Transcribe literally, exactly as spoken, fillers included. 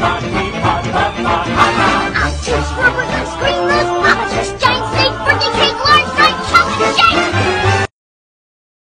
Teapot, teapot, pot, pot, hot dog. I taste rubber